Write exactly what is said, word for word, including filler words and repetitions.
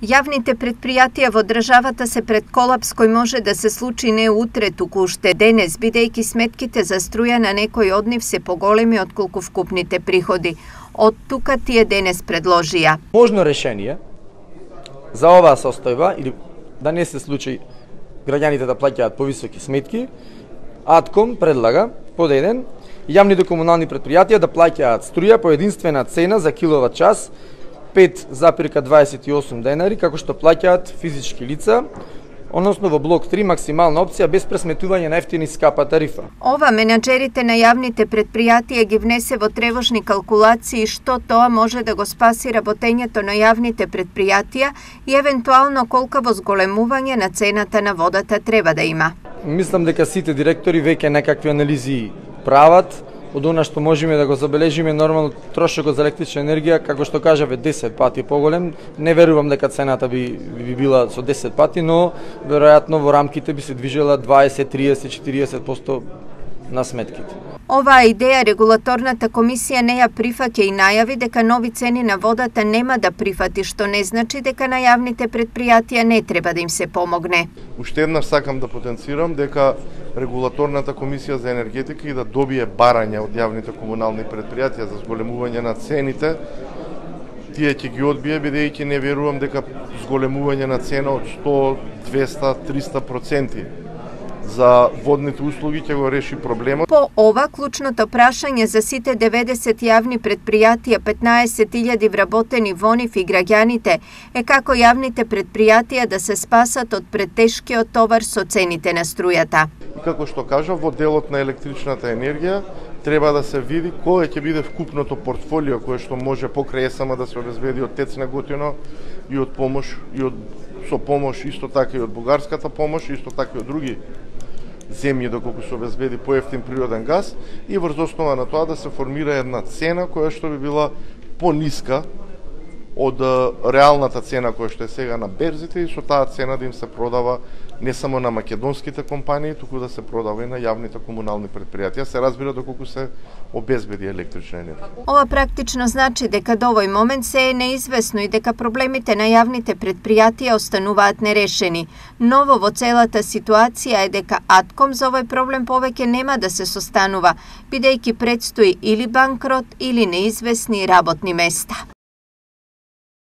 Јавните предпријатија во државата се пред колапс кој може да се случи не утре, туку уште денес, бидејќи сметките за струја на некој од нив се поголеми отколку вкупните приходи. Од тука тие денес предложија можно решение за оваа состојба или да не се случи граѓаните да плаќаат повисоки сметки. АТКОМ предлага под еден јавните комунални предпријатија да плаќаат струја по единствена цена за киловат час пет запирка дваесет и осум денари, како што плаќаат физички лица, односно во блок три максимална опција без пресметување на ефтина и скапа тарифа. Ова менаџерите на јавните предпријатија ги внесе во тревожни калкулации што тоа може да го спаси работењето на јавните предпријатија и евентуално колкаво зголемување на цената на водата треба да има. Мислам дека сите директори веќе некакви анализи прават. Од она што можеме да го забележиме, нормално трошокот за електрична енергија, како што кажаве, десет пати поголем. Не верувам дека цената би, би била со десет пати, но веројатно во рамките би се движела дваесет, триесет, четириесет проценти на сметките. Оваа идеја регулаторната комисија не ја прифаќа и најави дека нови цени на водата нема да прифати, што не значи дека на јавните предпријатија не треба да им се помогне. Уште еднаш сакам да потенцирам дека регулаторната комисија за енергетика и да добие барања од јавните комунални предпријатија за зголемување на цените, тие ќе ги одбие, бидејќи не верувам дека зголемување на цена од сто, двеста, триста проценти за водните услуги ќе го реши проблемот. По ова, клучното прашање за сите деветдесет јавни предпријатија, петнаесет илјади вработени во нив и граѓаните е како јавните предпријатија да се спасат од претешкиот товар со цените на струјата. И како што кажав, во делот на електричната енергија треба да се види кој ќе биде вкупното портфолио кое што може покрај ЕСМ да се обезбеди од ТЕЦ Неготино и од помош и од со помош исто така и од бугарската помош, исто така и од други земји доколку се обезбеди поевтин природен газ и врз основа на тоа да се формира една цена која што би била пониска од реалната цена која што е сега на берзите и со таа цена да им се продава не само на македонските компании, туку да се продава и на јавните комунални предпријатија, се разбира доколку се обезбеди електрична енергија. Ова практично значи дека до овој момент се е неизвестно и дека проблемите на јавните предпријатија остануваат нерешени. Ново во целата ситуација е дека АТКОМ за овој проблем повеќе нема да се состанува, бидејќи предстои или банкрот или неизвестни работни места.